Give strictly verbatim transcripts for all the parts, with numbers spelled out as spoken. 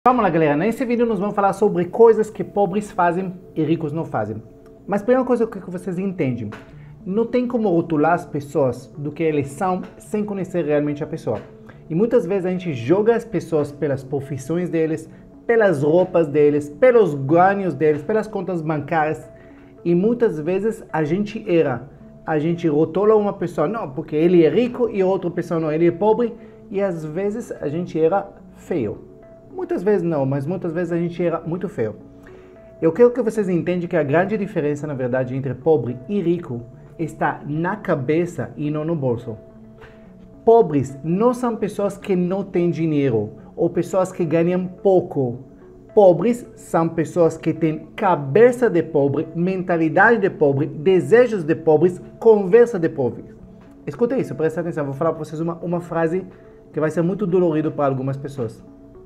Vamos lá, galera, nesse vídeo nós vamos falar sobre coisas que pobres fazem e ricos não fazem. Mas primeira coisa que vocês entendem, não tem como rotular as pessoas do que eles são sem conhecer realmente a pessoa. E muitas vezes a gente joga as pessoas pelas profissões deles, pelas roupas deles, pelos ganhos deles, pelas contas bancárias. E muitas vezes a gente erra. A gente rotula uma pessoa, não, porque ele é rico e outra pessoa não, ele é pobre. E às vezes a gente erra feio. Muitas vezes não, mas muitas vezes a gente erra muito feio. Eu quero que vocês entendam que a grande diferença, na verdade, entre pobre e rico está na cabeça e não no bolso. Pobres não são pessoas que não têm dinheiro ou pessoas que ganham pouco. Pobres são pessoas que têm cabeça de pobre, mentalidade de pobre, desejos de pobres, conversa de pobres. Escuta isso, presta atenção, vou falar para vocês uma, uma frase que vai ser muito dolorida para algumas pessoas.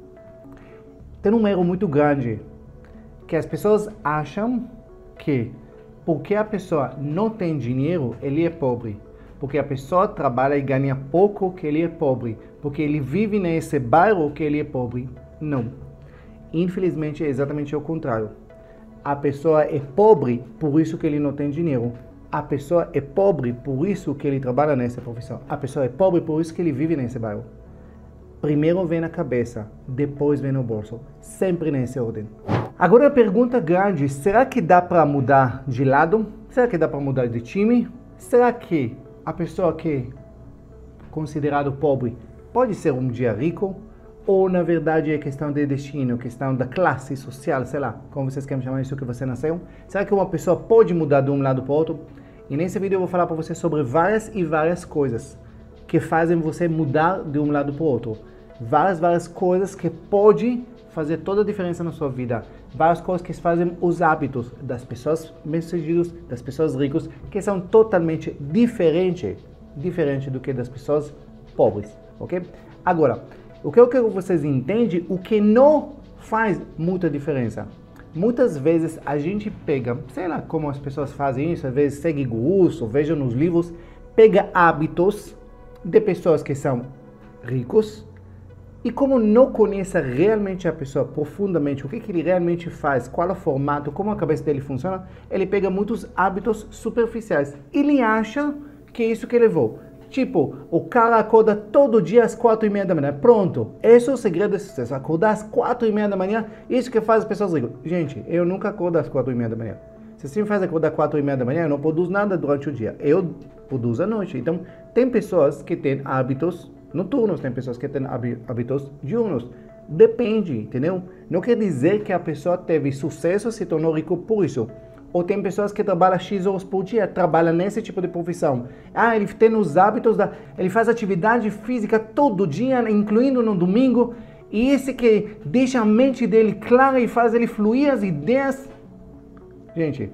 Tem um erro muito grande, que as pessoas acham que porque a pessoa não tem dinheiro, ele é pobre. Porque a pessoa trabalha e ganha pouco, que ele é pobre. Porque ele vive nesse bairro, que ele é pobre. Não. Infelizmente é exatamente o contrário. A pessoa é pobre, por isso que ele não tem dinheiro. A pessoa é pobre, por isso que ele trabalha nessa profissão. A pessoa é pobre, por isso que ele vive nesse bairro. Primeiro vem na cabeça, depois vem no bolso. Sempre nessa ordem. Agora a pergunta grande, será que dá para mudar de lado? Será que dá para mudar de time? Será que a pessoa que é considerado pobre pode ser um dia rico? Ou na verdade é questão de destino, questão da classe social, sei lá, como vocês querem chamar isso que você nasceu? Será que uma pessoa pode mudar de um lado para o outro? E nesse vídeo eu vou falar para você sobre várias e várias coisas que fazem você mudar de um lado para o outro. Várias, várias coisas que podem fazer toda a diferença na sua vida. Várias coisas que fazem os hábitos das pessoas bem-sucedidas, das pessoas ricas, que são totalmente diferentes, diferente do que das pessoas pobres, ok? Agora, o que eu quero que vocês entendam, o que não faz muita diferença. Muitas vezes a gente pega, sei lá como as pessoas fazem isso, às vezes segue gurus, ou vejam nos livros, pega hábitos de pessoas que são ricos, e como não conhece realmente a pessoa profundamente, o que, que ele realmente faz, qual é o formato, como a cabeça dele funciona, ele pega muitos hábitos superficiais. Ele acha que é isso que levou. Tipo, o cara acorda todo dia às quatro e meia da manhã. Pronto, esse é o segredo do sucesso. Acordar às quatro e meia da manhã, isso que faz as pessoas ricas. Gente, eu nunca acordo às quatro e meia da manhã. Se você me faz acordar às quatro e meia da manhã, eu não produzo nada durante o dia. Eu produzo à noite. Então, tem pessoas que têm hábitos noturnos, tem pessoas que têm hábitos diurnos. Depende, entendeu? Não quer dizer que a pessoa teve sucesso, se tornou rico por isso. Ou tem pessoas que trabalham X horas por dia, trabalham nesse tipo de profissão. Ah, ele tem os hábitos, da, ele faz atividade física todo dia, incluindo no domingo. E esse que deixa a mente dele clara e faz ele fluir as ideias. Gente,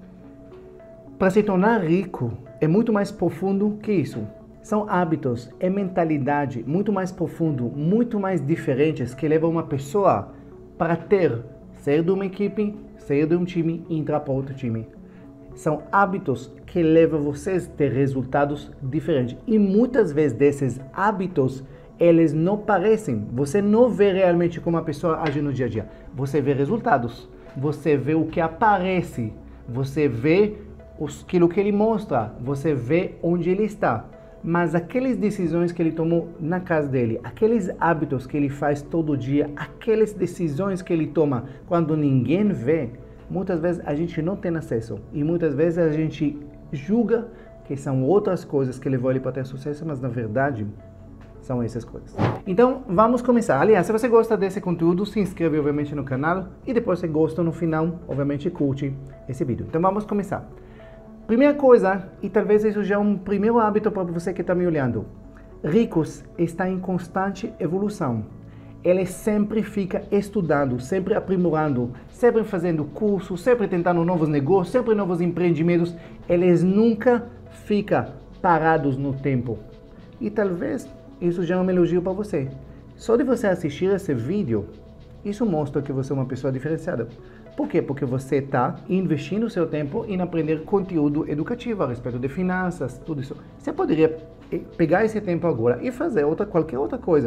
para se tornar rico é muito mais profundo que isso. São hábitos, é mentalidade muito mais profundo, muito mais diferentes que levam uma pessoa para ter, sair de uma equipe, sair de um time e entrar para outro time. São hábitos que levam vocês a ter resultados diferentes. E muitas vezes desses hábitos, eles não parecem. Você não vê realmente como a pessoa age no dia a dia. Você vê resultados. Você vê o que aparece. Você vê aquilo que ele mostra. Você vê onde ele está. Mas aquelas decisões que ele tomou na casa dele, aqueles hábitos que ele faz todo dia, aquelas decisões que ele toma quando ninguém vê, muitas vezes a gente não tem acesso. E muitas vezes a gente julga que são outras coisas que levou ele para ter sucesso, mas na verdade são essas coisas. Então vamos começar. Aliás, se você gosta desse conteúdo, se inscreve obviamente no canal e depois se gosta no final, obviamente curte esse vídeo. Então vamos começar. Primeira coisa, e talvez isso já é um primeiro hábito para você que está me olhando. Ricos estão em constante evolução. Ele sempre fica estudando, sempre aprimorando, sempre fazendo cursos, sempre tentando novos negócios, sempre novos empreendimentos. Eles nunca ficam parados no tempo. E talvez isso já é um elogio para você. Só de você assistir esse vídeo, isso mostra que você é uma pessoa diferenciada. Por quê? Porque você está investindo o seu tempo em aprender conteúdo educativo a respeito de finanças, tudo isso. Você poderia pegar esse tempo agora e fazer outra, qualquer outra coisa.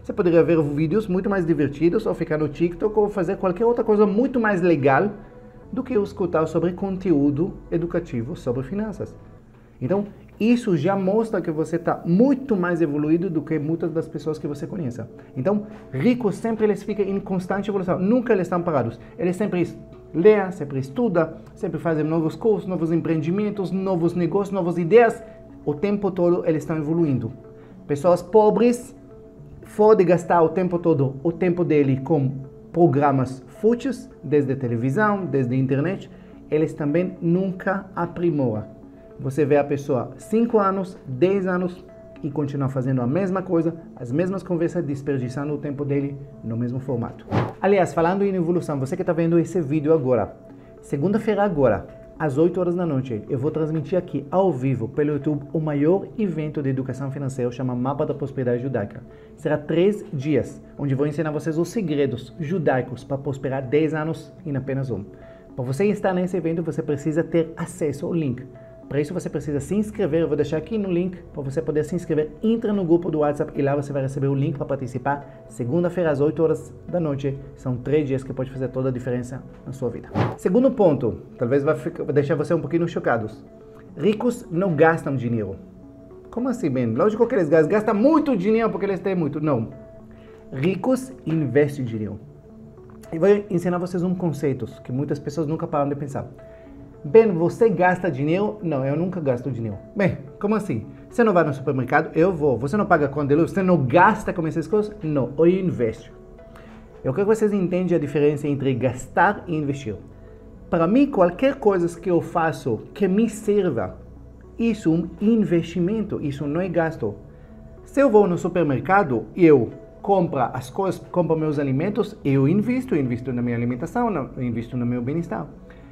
Você poderia ver vídeos muito mais divertidos, ou ficar no TikTok, ou fazer qualquer outra coisa muito mais legal do que escutar sobre conteúdo educativo sobre finanças. Então, isso já mostra que você está muito mais evoluído do que muitas das pessoas que você conhece. Então, ricos sempre eles ficam em constante evolução, nunca eles estão parados. Eles sempre leem, sempre estudam, sempre fazem novos cursos, novos empreendimentos, novos negócios, novas ideias. O tempo todo eles estão evoluindo. Pessoas pobres, fora de gastar o tempo todo o tempo dele com programas fúteis, desde televisão, desde internet, eles também nunca aprimoram. Você vê a pessoa cinco anos, dez anos e continua fazendo a mesma coisa, as mesmas conversas, desperdiçando o tempo dele no mesmo formato. Aliás, falando em evolução, você que está vendo esse vídeo agora, segunda-feira agora, às oito horas da noite, eu vou transmitir aqui ao vivo pelo YouTube o maior evento de educação financeira, chama Mapa da Prosperidade Judaica. Será três dias, onde vou ensinar vocês os segredos judaicos para prosperar dez anos em apenas um. Para você estar nesse evento, você precisa ter acesso ao link. Para isso você precisa se inscrever, eu vou deixar aqui no link para você poder se inscrever. Entra no grupo do WhatsApp e lá você vai receber o link para participar. Segunda-feira às oito horas da noite, são três dias que pode fazer toda a diferença na sua vida. Segundo ponto, talvez vai, ficar, vai deixar você um pouquinho chocados. Ricos não gastam dinheiro. Como assim, bem? Lógico que eles gastam, gastam muito dinheiro porque eles têm muito. Não. Ricos investem dinheiro. E vou ensinar vocês um conceito que muitas pessoas nunca param de pensar. Bem, você gasta dinheiro? Não, eu nunca gasto dinheiro. Bem, como assim? Você não vai no supermercado? Eu vou. Você não paga conta de luz? Você não gasta com essas coisas? Não, eu investo. Eu quero que vocês entendam a diferença entre gastar e investir. Para mim, qualquer coisa que eu faço que me sirva, isso é um investimento, isso não é gasto. Se eu vou no supermercado e eu compro as coisas, compro meus alimentos, eu invisto, eu invisto na minha alimentação, eu invisto no meu bem-estar.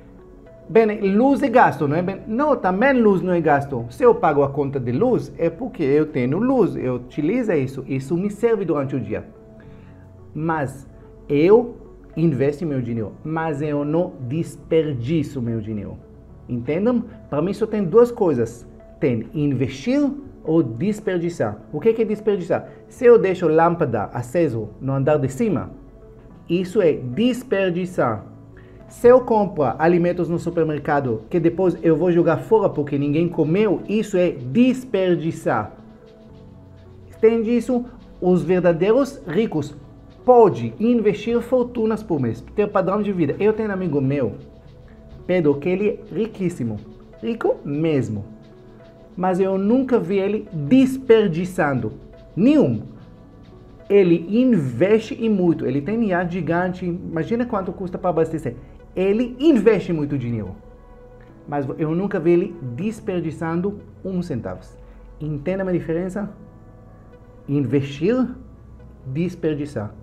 Bem, luz é gasto, não é? Bem, não, também luz não é gasto. Se eu pago a conta de luz, é porque eu tenho luz, eu utilizo isso, isso me serve durante o dia. Mas eu investo meu dinheiro, mas eu não desperdiço meu dinheiro. Entendam? Para mim só tem duas coisas. Tem investir ou desperdiçar. O que é desperdiçar? Se eu deixo lâmpada acesa no andar de cima, isso é desperdiçar. Se eu compro alimentos no supermercado que depois eu vou jogar fora porque ninguém comeu, isso é desperdiçar. Entende isso? Os verdadeiros ricos podem investir fortunas por mês, ter padrão de vida. Eu tenho um amigo meu, Pedro, que ele é riquíssimo, rico mesmo. Mas eu nunca vi ele desperdiçando, nenhum. Ele investe em muito, ele tem iate gigante, imagina quanto custa para abastecer. Ele investe muito dinheiro, mas eu nunca vi ele desperdiçando um centavo. Entenda a diferença? Investir, desperdiçar.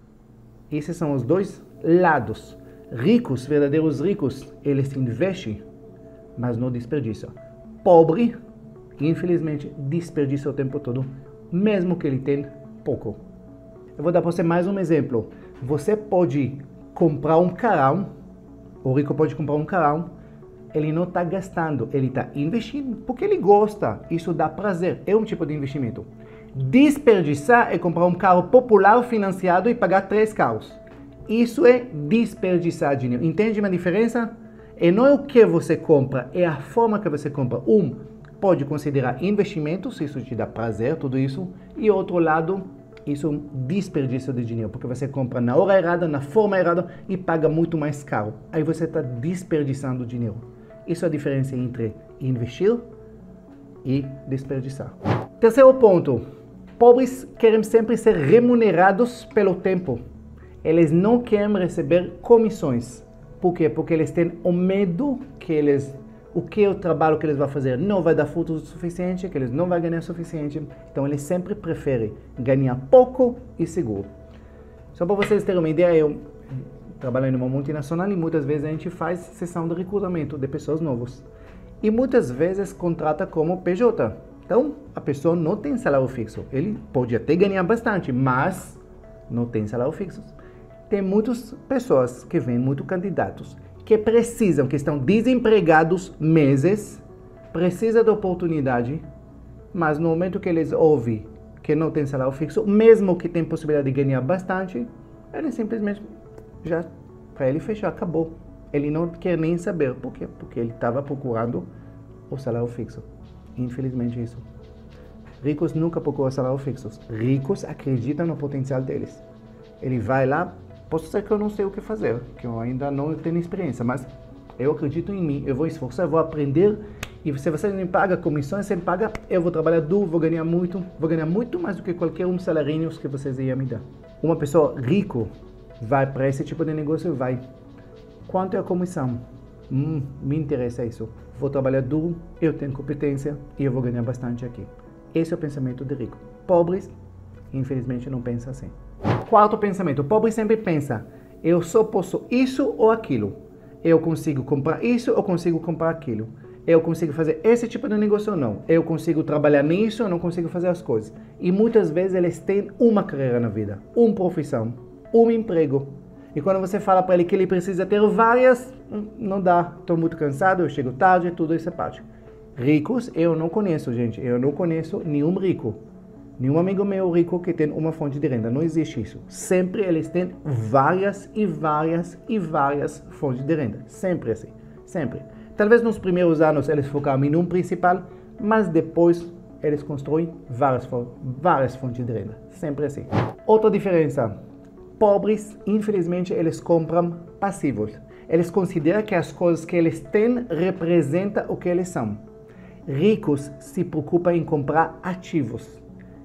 Esses são os dois lados. Ricos, verdadeiros ricos, eles investem, mas não desperdiçam. Pobre, infelizmente, desperdiça o tempo todo, mesmo que ele tenha pouco. Eu vou dar para você mais um exemplo. Você pode comprar um carrão, o rico pode comprar um carrão, ele não está gastando, ele está investindo porque ele gosta, isso dá prazer, é um tipo de investimento. Desperdiçar é comprar um carro popular financiado e pagar três carros. Isso é desperdiçar dinheiro. Entende uma diferença? E não é o que você compra, é a forma que você compra. Um, pode considerar investimentos, isso te dá prazer, tudo isso. E outro lado, isso é um desperdício de dinheiro, porque você compra na hora errada, na forma errada e paga muito mais caro. Aí você está desperdiçando dinheiro. Isso é a diferença entre investir e desperdiçar. Terceiro ponto. Pobres querem sempre ser remunerados pelo tempo. Eles não querem receber comissões. Por quê? Porque eles têm o medo que eles... o que é o trabalho que eles vão fazer não vai dar frutos o suficiente, que eles não vão ganhar o suficiente. Então, eles sempre preferem ganhar pouco e seguro. Só para vocês terem uma ideia, eu trabalho em uma multinacional e muitas vezes a gente faz sessão de recrutamento de pessoas novas. E muitas vezes contrata como P J. Então, a pessoa não tem salário fixo. Ele pode até ganhar bastante, mas não tem salário fixo. Tem muitas pessoas que vêm, muitos candidatos, que precisam, que estão desempregados meses, precisam de oportunidade, mas no momento que eles ouvem que não tem salário fixo, mesmo que tem possibilidade de ganhar bastante, ele simplesmente já, para ele fechar, acabou. Ele não quer nem saber. Por quê? Porque ele estava procurando o salário fixo. Infelizmente isso. Ricos nunca procuram salário fixo. Ricos acreditam no potencial deles. Ele vai lá, posso ser que eu não sei o que fazer, que eu ainda não tenho experiência, mas eu acredito em mim, eu vou esforçar, eu vou aprender, e se você me paga comissões, você me paga, eu vou trabalhar duro, vou ganhar muito, vou ganhar muito mais do que qualquer um salarinho que vocês iam me dar. Uma pessoa rico vai para esse tipo de negócio e vai, quanto é a comissão? Hum, me interessa isso. Vou trabalhar duro, eu tenho competência e eu vou ganhar bastante aqui. Esse é o pensamento de rico. Pobres, infelizmente, não pensam assim. Quarto pensamento, o pobre sempre pensa, eu só posso isso ou aquilo. Eu consigo comprar isso ou consigo comprar aquilo. Eu consigo fazer esse tipo de negócio ou não. Eu consigo trabalhar nisso ou não consigo fazer as coisas. E muitas vezes eles têm uma carreira na vida, uma profissão, um emprego. E quando você fala para ele que ele precisa ter várias, não dá. Estou muito cansado, eu chego tarde, tudo isso é parte. Ricos, eu não conheço, gente. Eu não conheço nenhum rico. Nenhum amigo meu rico que tem uma fonte de renda. Não existe isso. Sempre eles têm várias e várias e várias fontes de renda. Sempre assim. Sempre. Talvez nos primeiros anos eles focaram em um principal, mas depois eles constroem várias, várias fontes de renda. Sempre assim. Outra diferença. Pobres, infelizmente, eles compram passivos. Eles consideram que as coisas que eles têm representam o que eles são. Ricos se preocupam em comprar ativos.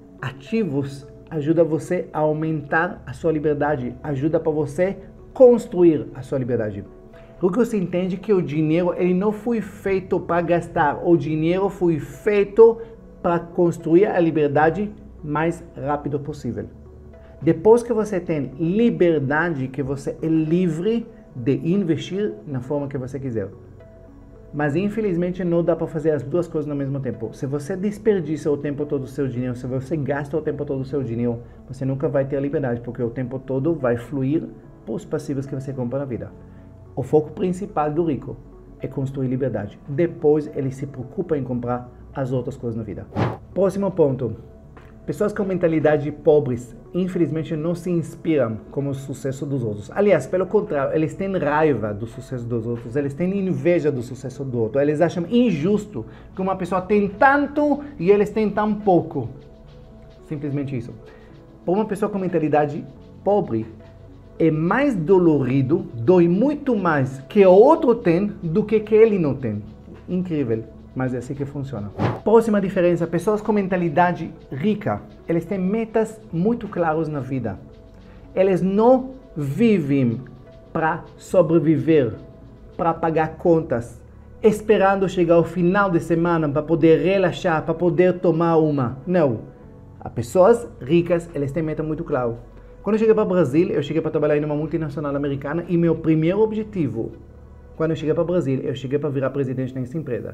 Ativos ajuda você a aumentar a sua liberdade, ajuda para você construir a sua liberdade. Porque você entende que o dinheiro ele não foi feito para gastar, o dinheiro foi feito para construir a liberdade mais rápido possível. Depois que você tem liberdade, que você é livre de investir na forma que você quiser. Mas infelizmente não dá para fazer as duas coisas ao mesmo tempo. Se você desperdiça o tempo todo o seu dinheiro, se você gasta o tempo todo o seu dinheiro, você nunca vai ter liberdade, porque o tempo todo vai fluir para os passivos que você compra na vida. O foco principal do rico é construir liberdade. Depois ele se preocupa em comprar as outras coisas na vida. Próximo ponto. Pessoas com mentalidade pobres, infelizmente, não se inspiram com o sucesso dos outros. Aliás, pelo contrário, eles têm raiva do sucesso dos outros, eles têm inveja do sucesso do outro. Eles acham injusto que uma pessoa tem tanto e eles têm tão pouco. Simplesmente isso. Para uma pessoa com mentalidade pobre, é mais dolorido, dói muito mais que o outro tem do que que ele não tem. Incrível. Mas é assim que funciona. Próxima diferença, pessoas com mentalidade rica, eles têm metas muito claras na vida. Eles não vivem para sobreviver, para pagar contas, esperando chegar ao final de semana para poder relaxar, para poder tomar uma. Não. As pessoas ricas, eles têm meta muito clara. Quando eu cheguei para o Brasil, eu cheguei para trabalhar em uma multinacional americana e meu primeiro objetivo, quando eu cheguei para o Brasil, eu cheguei para virar presidente nessa empresa.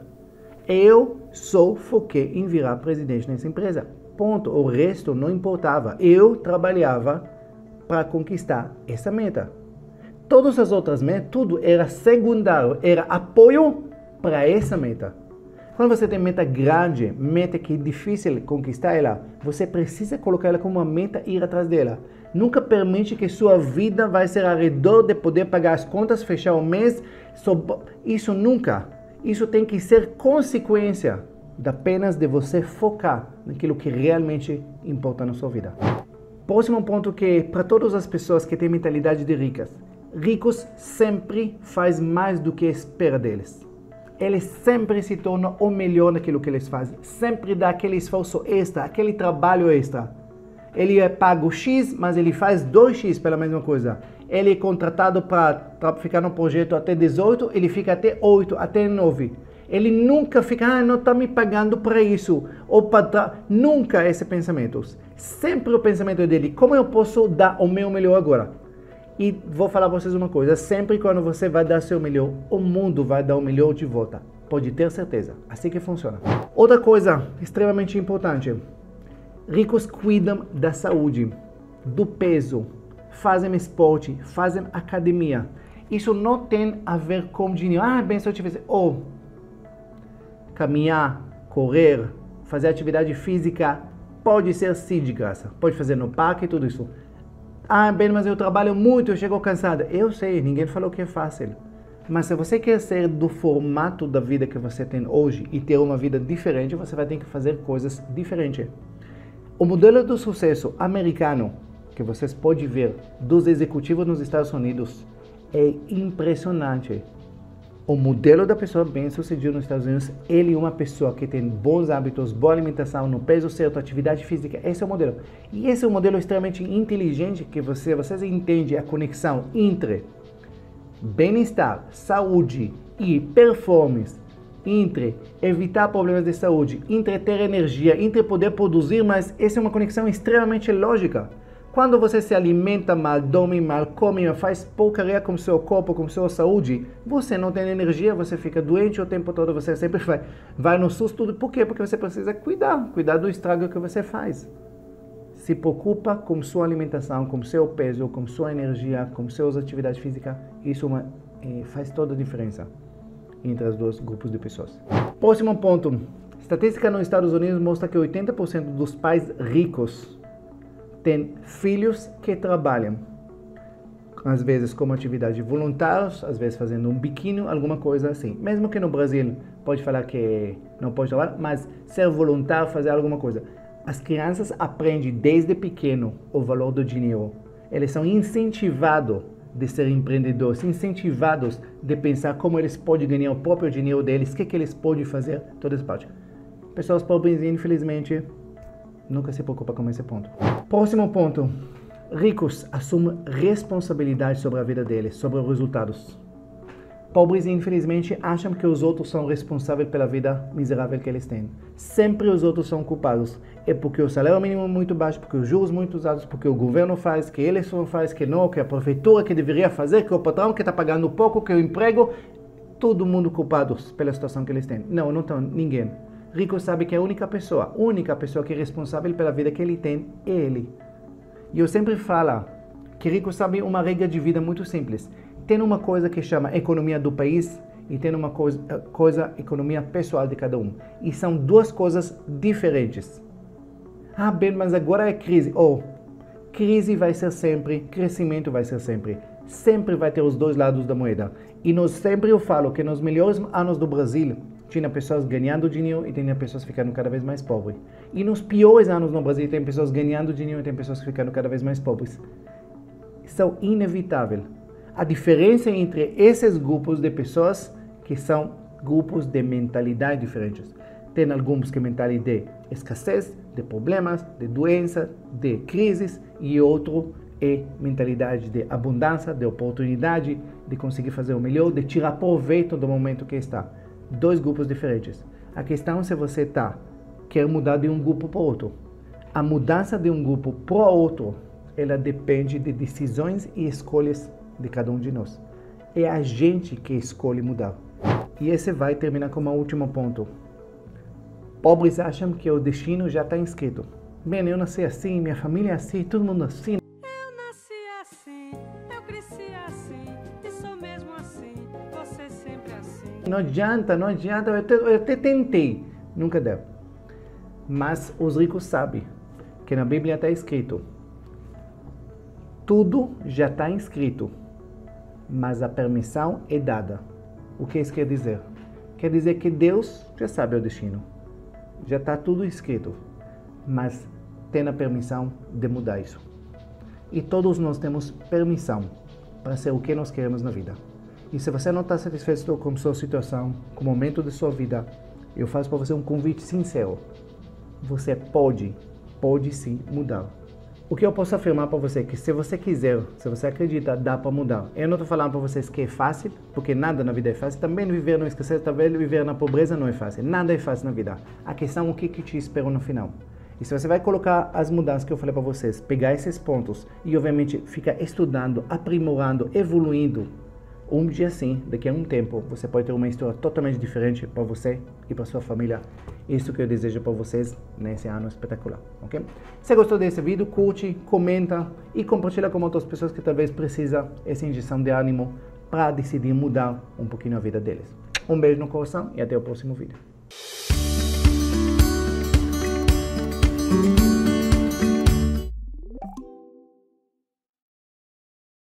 Eu só foquei em virar presidente nessa empresa. Ponto. O resto não importava. Eu trabalhava para conquistar essa meta. Todas as outras metas, tudo era secundário, era apoio para essa meta. Quando você tem meta grande, meta que é difícil conquistar ela, você precisa colocar ela como uma meta e ir atrás dela. Nunca permite que sua vida vai ser ao redor de poder pagar as contas, fechar o mês. Isso nunca. Isso tem que ser consequência apenas de você focar naquilo que realmente importa na sua vida. Próximo ponto que para todas as pessoas que têm mentalidade de ricas. Ricos sempre fazem mais do que espera deles. Eles sempre se tornam o melhor naquilo que eles fazem. Sempre dá aquele esforço extra, aquele trabalho extra. Ele é pago X, mas ele faz dois X pela mesma coisa. Ele é contratado para ficar no projeto até dezoito, ele fica até oito, até nove. Ele nunca fica, ah, não está me pagando para isso. Ou para nunca esse pensamento. Sempre o pensamento dele, como eu posso dar o meu melhor agora? E vou falar para vocês uma coisa, sempre quando você vai dar o seu melhor, o mundo vai dar o melhor de volta. Pode ter certeza. Assim que funciona. Outra coisa extremamente importante. Ricos cuidam da saúde, do peso, fazem esporte, fazem academia. Isso não tem a ver com dinheiro. Ah, bem, se eu tivesse... Ou oh, caminhar, correr, fazer atividade física pode ser sim de graça. Pode fazer no parque e tudo isso. Ah, bem, mas eu trabalho muito, eu chego cansada. Eu sei, ninguém falou que é fácil. Mas se você quer ser do formato da vida que você tem hoje e ter uma vida diferente, você vai ter que fazer coisas diferentes. O modelo do sucesso americano, que vocês podem ver dos executivos nos Estados Unidos, é impressionante. O modelo da pessoa bem-sucedida nos Estados Unidos, ele é uma pessoa que tem bons hábitos, boa alimentação, no peso certo, atividade física, esse é o modelo. E esse é um modelo extremamente inteligente que você, vocês entendem a conexão entre bem-estar, saúde e performance, entre evitar problemas de saúde, entre ter energia, entre poder produzir, mas essa é uma conexão extremamente lógica. Quando você se alimenta mal, dorme mal, come, faz porcaria com o seu corpo, com a sua saúde, você não tem energia, você fica doente o tempo todo, você sempre vai, vai no susto. Por quê? Porque você precisa cuidar, cuidar do estrago que você faz. Se preocupa com sua alimentação, com seu peso, com sua energia, com suas atividades físicas, isso uma, eh, faz toda a diferença entre os dois grupos de pessoas. Próximo ponto. Estatística nos Estados Unidos mostra que oitenta por cento dos pais ricos têm filhos que trabalham. Às vezes como atividade voluntários, às vezes fazendo um biquinho, alguma coisa assim. Mesmo que no Brasil pode falar que não pode trabalhar, mas ser voluntário, fazer alguma coisa. As crianças aprendem desde pequeno o valor do dinheiro. Eles são incentivados de ser empreendedores, incentivados de pensar como eles podem ganhar o próprio dinheiro deles, o que, que eles podem fazer, toda essa parte. Pessoas pobres, infelizmente, nunca se preocupam com esse ponto. Próximo ponto. Ricos assumem responsabilidade sobre a vida deles, sobre os resultados. Pobres, infelizmente, acham que os outros são responsáveis pela vida miserável que eles têm. Sempre os outros são culpados. É porque o salário mínimo é muito baixo, porque os juros muito altos, porque o governo faz, que eles não faz, que não, que a prefeitura que deveria fazer, que o patrão que está pagando pouco, que o emprego. Todo mundo culpados pela situação que eles têm. Não, não estão ninguém. Rico sabe que a única pessoa, a única pessoa que é responsável pela vida que ele tem é ele. E eu sempre falo que rico sabe uma regra de vida muito simples. Tem uma coisa que chama economia do país e tem uma coisa, coisa economia pessoal de cada um. E são duas coisas diferentes. Ah, bem, mas agora é crise. Oh, crise vai ser sempre, crescimento vai ser sempre. Sempre vai ter os dois lados da moeda. E nós sempre eu falo que nos melhores anos do Brasil, tinha pessoas ganhando dinheiro e tinha pessoas ficando cada vez mais pobres. E nos piores anos no Brasil, tem pessoas ganhando dinheiro e tem pessoas ficando cada vez mais pobres. São inevitáveis. A diferença entre esses grupos de pessoas que são grupos de mentalidade diferentes. Tem alguns que mentalidade de escassez, de problemas, de doença, de crises, e outro é mentalidade de abundância, de oportunidade, de conseguir fazer o melhor, de tirar proveito do momento que está. Dois grupos diferentes. A questão é se você tá, quer mudar de um grupo para outro. A mudança de um grupo para outro, ela depende de decisões e escolhas de cada um de nós. É a gente que escolhe mudar. E esse vai terminar com um último ponto. Pobres acham que o destino já está escrito. Bem, eu nasci assim, minha família é assim, todo mundo assim. Eu nasci assim, eu cresci assim, e sou mesmo assim, você sempre assim. Não adianta, não adianta, eu até, eu até tentei, nunca deu. Mas os ricos sabem que na Bíblia está escrito, tudo já está escrito, mas a permissão é dada. O que isso quer dizer? Quer dizer que Deus já sabe o destino. Já está tudo escrito, mas tem a permissão de mudar isso. E todos nós temos permissão para ser o que nós queremos na vida. E se você não está satisfeito com sua situação, com o momento de sua vida, eu faço para você um convite sincero. Você pode, pode sim mudar. O que eu posso afirmar para você é que se você quiser, se você acredita, dá para mudar. Eu não estou falando para vocês que é fácil, porque nada na vida é fácil. Também viver no escassez, também viver na pobreza não é fácil. Nada é fácil na vida. A questão é o que, que te espera no final. E se você vai colocar as mudanças que eu falei para vocês, pegar esses pontos e obviamente ficar estudando, aprimorando, evoluindo, um dia sim, daqui a um tempo, você pode ter uma história totalmente diferente para você e para sua família. Isso que eu desejo para vocês nesse ano espetacular, ok? Se gostou desse vídeo, curte, comenta e compartilha com outras pessoas que talvez precisam dessa injeção de ânimo para decidir mudar um pouquinho a vida deles. Um beijo no coração e até o próximo vídeo.